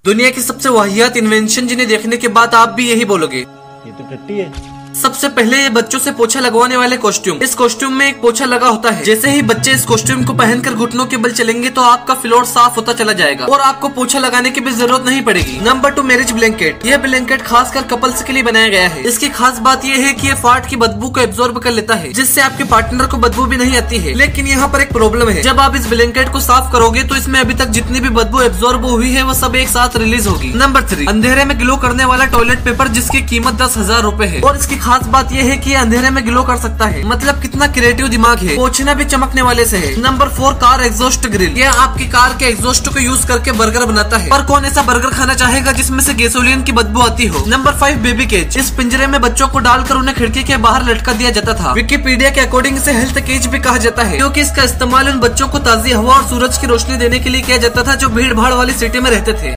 दुनिया की सबसे वाहियात इन्वेंशन जिन्हें देखने के बाद आप भी यही बोलोगे, ये तो टट्टी है। सबसे पहले ये बच्चों से पोछा लगवाने वाले कॉस्ट्यूम। इस कॉस्ट्यूम में एक पोछा लगा होता है। जैसे ही बच्चे इस कॉस्ट्यूम को पहनकर घुटनों के बल चलेंगे तो आपका फ्लोर साफ होता चला जाएगा और आपको पोछा लगाने की भी जरूरत नहीं पड़ेगी। Number 2, marriage blanket. यह ब्लैंकेट खासकर कपल्स के लिए बनाया गया है। इसकी खास बात यह है कि ये फार्ट की बदबू को एब्जॉर्ब कर लेता है, जिससे आपके पार्टनर को बदबू भी नहीं आती है। लेकिन यहाँ पर एक प्रॉब्लम है, जब आप इस ब्लैंकेट को साफ करोगे तो इसमें अभी तक जितनी भी बदबू एब्जॉर्ब हुई है वो सब एक साथ रिलीज होगी। नंबर 3, अंधेरे में ग्लो करने वाला टॉयलेट पेपर, जिसकी कीमत 10,000 रूपए है। और इसकी खास बात यह है कि ये अंधेरे में ग्लो कर सकता है। मतलब कितना क्रिएटिव दिमाग है। पोछना भी चमकने वाले से है। Number 4, car exhaust grill. यह आपकी कार के एग्जॉस्ट को यूज करके बर्गर बनाता है। पर कौन ऐसा बर्गर खाना चाहेगा जिसमें से गैसोलीन की बदबू आती हो। Number 5, baby cage. इस पिंजरे में बच्चों को डालकर उन्हें खिड़की के बाहर लटका दिया जाता था। विकिपीडिया के अकॉर्डिंग इसे हेल्थ केज भी कहा जाता है, क्योंकि इसका इस्तेमाल उन बच्चों को ताजी हवा और सूरज की रोशनी देने के लिए किया जाता था जो भीड़ भाड़ वाली सिटी में रहते थे।